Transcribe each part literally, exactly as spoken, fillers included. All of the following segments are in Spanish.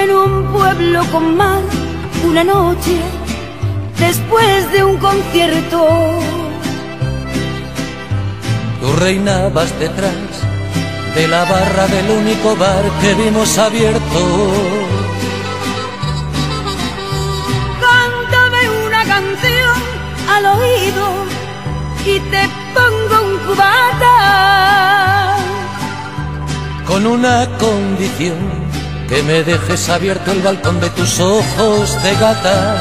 en un pueblo con mar, una noche después de un concierto. Tú reinabas detrás de la barra del único bar que vimos abierto. Cántame una canción al oído y te pongo un cubata, con una condición, que me dejes abierto el balcón de tus ojos de gata.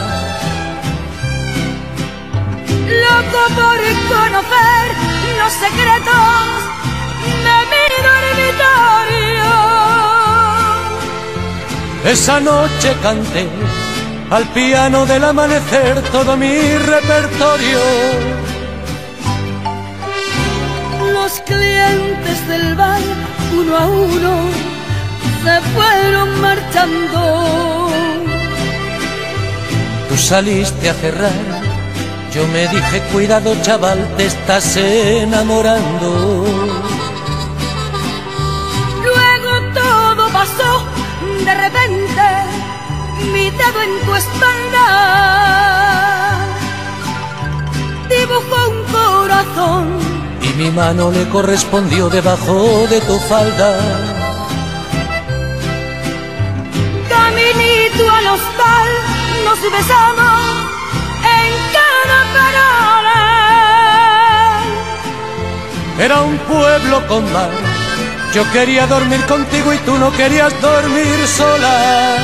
Loco por conocer los secretos de mi dormitorio. Esa noche canté al piano del amanecer todo mi repertorio. Los clientes del bar, uno a uno, se fueron marchando. Tú saliste a cerrar, yo me dije cuidado chaval, te estás enamorando. Luego todo pasó, de repente, mi dedo en tu espalda dibujó un corazón y mi mano le correspondió debajo de tu falda. Caminito al hostal, nos besamos en cada parada. Era un pueblo con mar, yo quería dormir contigo y tú no querías dormir sola.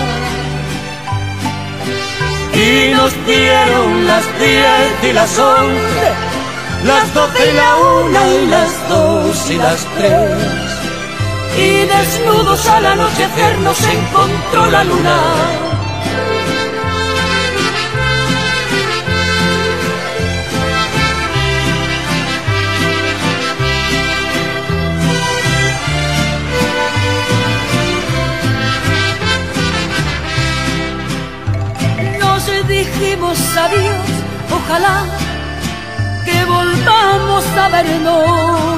Y nos dieron las diez y las once, las doce y la una y las dos y las tres. Y desnudos al anochecer nos encontró la luna. Nos dijimos adiós, ojalá que volvamos a vernos.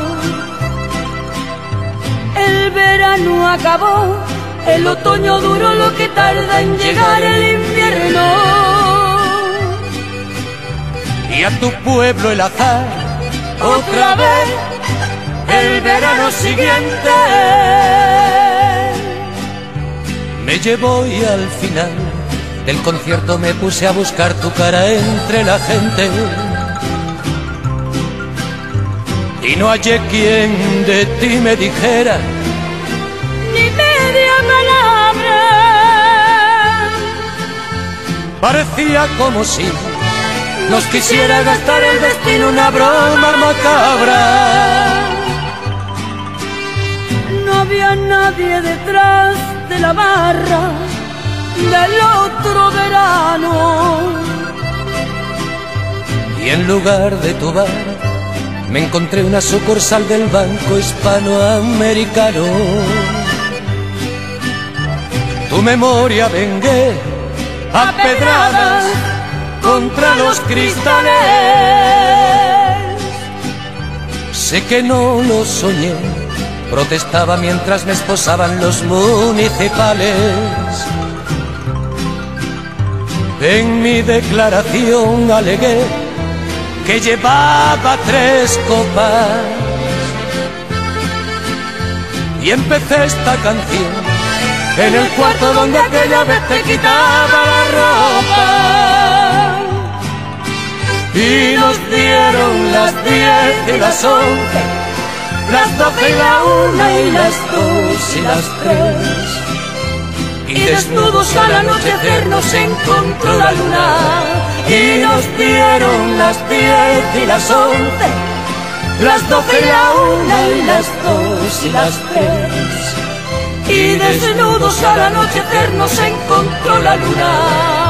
El verano acabó, el otoño duró lo que tarda en llegar el invierno. Y a tu pueblo el azar, otra vez, el verano siguiente, me llevó y al final del concierto me puse a buscar tu cara entre la gente. Y no hallé quien de ti me dijera ni media palabra. Parecía como si nos quisiera gastar el destino una broma macabra. No había nadie detrás de la barra del otro verano. Y en lugar de tu bar me encontré una sucursal del Banco Hispanoamericano. Tu memoria vengué a pedradas contra los cristales. Sé que no lo soñé, protestaba mientras me esposaban los municipales. En mi declaración alegué que llevaba tres copas y empecé esta canción en el cuarto donde aquella vez te quitaba la ropa. Y nos dieron las diez y las once, las doce y la una y las dos y las tres. Y desnudos al anochecer nos encontró la luna. Y nos dieron las diez y las once, las doce y la una y las dos y las tres. Y desnudos al anochecer nos encontró la luna.